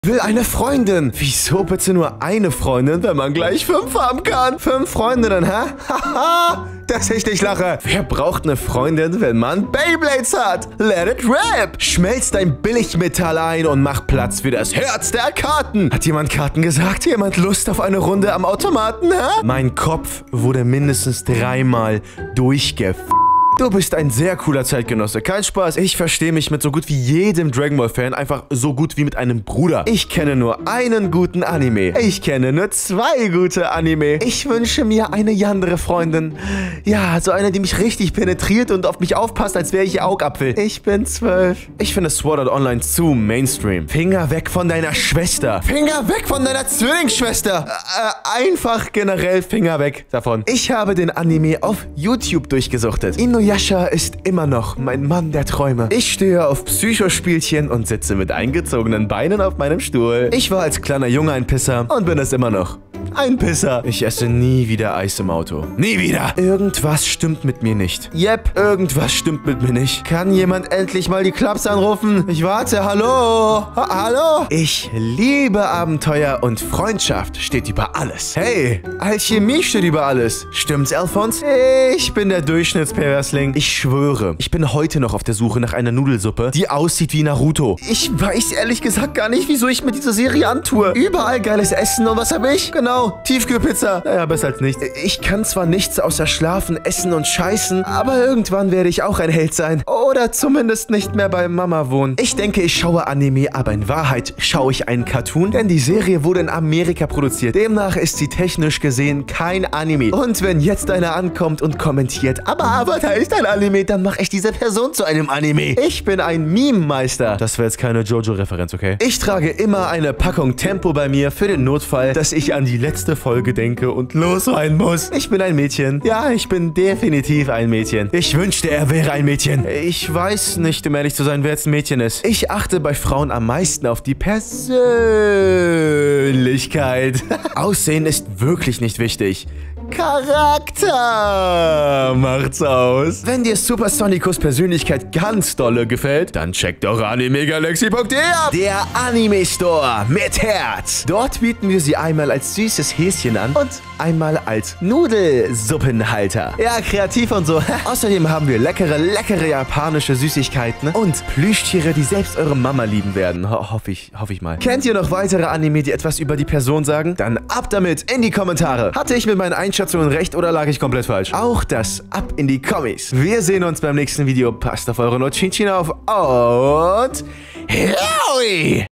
Will eine Freundin. Wieso bitte nur eine Freundin, wenn man gleich 5 haben kann? 5 Freundinnen, hä? Haha, dass ich nicht lache. Wer braucht eine Freundin, wenn man Beyblades hat? Let it rip. Schmelz dein Billigmetall ein und mach Platz für das Herz der Karten. Hat jemand Karten gesagt? Jemand Lust auf eine Runde am Automaten, hä? Mein Kopf wurde mindestens 3-mal durchgefallen. Du bist ein sehr cooler Zeitgenosse. Kein Spaß. Ich verstehe mich mit so gut wie jedem Dragon Ball Fan einfach so gut wie mit einem Bruder. Ich kenne nur einen guten Anime. Ich kenne nur 2 gute Anime. Ich wünsche mir eine Yandere Freundin. Ja, so eine, die mich richtig penetriert und auf mich aufpasst, als wäre ich ihr Augapfel. Ich bin 12. Ich finde Sword Art Online zu Mainstream. Finger weg von deiner Schwester. Finger weg von deiner Zwillingsschwester. Einfach generell Finger weg davon. Ich habe den Anime auf YouTube durchgesuchtet. Inuyasha ist immer noch mein Mann der Träume. Ich stehe auf Psychospielchen und sitze mit eingezogenen Beinen auf meinem Stuhl. Ich war als kleiner Junge ein Pisser und bin es immer noch. Ein Pisser. Ich esse nie wieder Eis im Auto. Nie wieder. Irgendwas stimmt mit mir nicht. Yep, irgendwas stimmt mit mir nicht. Kann jemand endlich mal die Klaps anrufen? Ich warte. Hallo? Hallo? Ich liebe Abenteuer und Freundschaft steht über alles. Hey, Alchemie steht über alles. Stimmt's, Alphonse? Ich bin der Durchschnittsperversling. Ich schwöre, ich bin heute noch auf der Suche nach einer Nudelsuppe, die aussieht wie Naruto. Ich weiß ehrlich gesagt gar nicht, wieso ich mir diese Serie antue. Überall geiles Essen und was habe ich? Genau. Tiefkühlpizza. Naja, besser als nichts. Ich kann zwar nichts außer schlafen, essen und scheißen, aber irgendwann werde ich auch ein Held sein. Oder zumindest nicht mehr bei Mama wohnen. Ich denke, ich schaue Anime, aber in Wahrheit schaue ich einen Cartoon, denn die Serie wurde in Amerika produziert. Demnach ist sie technisch gesehen kein Anime. Und wenn jetzt einer ankommt und kommentiert, aber Avatar ist ein Anime, dann mache ich diese Person zu einem Anime. Ich bin ein Meme-Meister. Das wäre jetzt keine Jojo-Referenz, okay? Ich trage immer eine Packung Tempo bei mir für den Notfall, dass ich an die letzte Folge denke und losweinen muss. Ich bin ein Mädchen. Ja, ich bin definitiv ein Mädchen. Ich wünschte, er wäre ein Mädchen. Ich weiß nicht, um ehrlich zu sein, wer jetzt ein Mädchen ist. Ich achte bei Frauen am meisten auf die Persönlichkeit. Aussehen ist wirklich nicht wichtig. Charakter macht's aus. Wenn dir Supersonicos Persönlichkeit ganz dolle gefällt, dann check doch animegalaxy.de ab. Der Anime Store mit Herz. Dort bieten wir sie einmal als süßes Häschen an und einmal als Nudelsuppenhalter. Ja, kreativ und so. Außerdem haben wir leckere japanische Süßigkeiten und Plüschtiere, die selbst eure Mama lieben werden. Hoffe ich mal. Kennt ihr noch weitere Anime, die etwas über die Person sagen? Dann ab damit in die Kommentare. Hatte ich mit meinen Einschätzungen recht oder lag ich komplett falsch? Auch das ab in die Kommis. Wir sehen uns beim nächsten Video. Passt auf eure Notchinchin auf und... Howie!